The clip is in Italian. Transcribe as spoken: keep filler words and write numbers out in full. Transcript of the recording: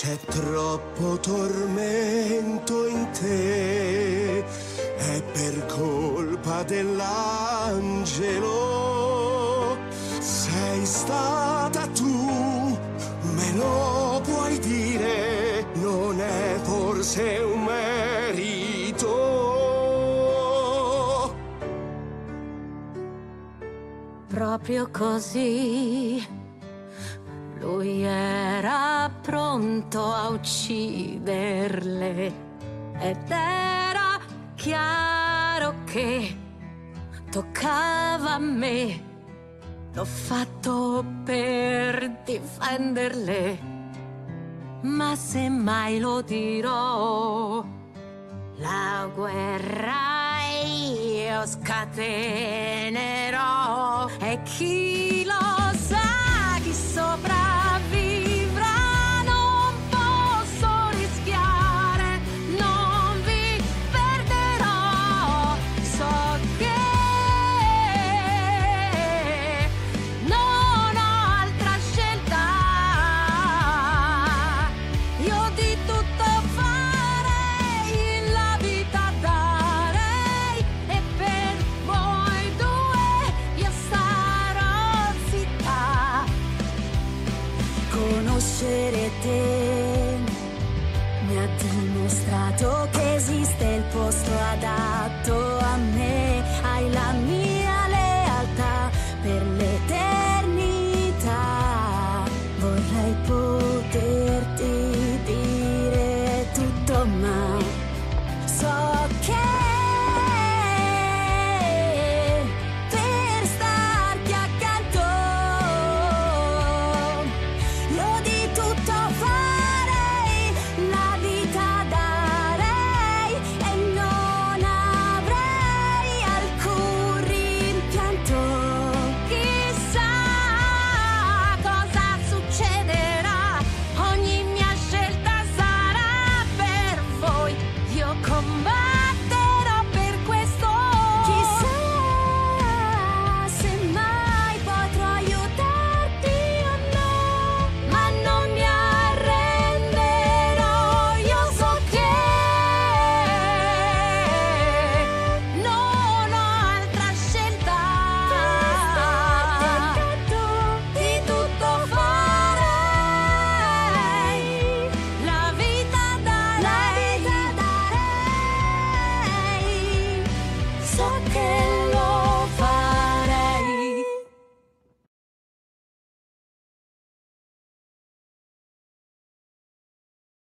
C'è troppo tormento in te, è per colpa dell'angelo. Sei stata tu, me lo puoi dire, non è forse un merito. Proprio così. Lui era pronto a ucciderle ed era chiaro che toccava a me. L'ho fatto per difenderle, ma se mai lo dirò, la guerra io scatenerò. E chi lo sa, chi sopravvivrà, non posso rischiare, non vi perderò. So che non ho altra scelta, io di tutto farei, la vita darei, e per voi due io starò zitta. Conoscere te mi ha dimostrato che esiste il posto adatto a me. Hai la mia lealtà per l'eternità. Vorrei poterti dire tutto, ma so che per starti accanto io di tutto farei, la vita darei e non avrei alcun rimpianto. Chissà cosa succederà, ogni mia scelta sarà per voi, io combatterò per questo. Chissà se mai potrò aiutarti o no, ma non mi arrenderò. Io so che non ho altra scelta, di tutto farei, la vita darei, so che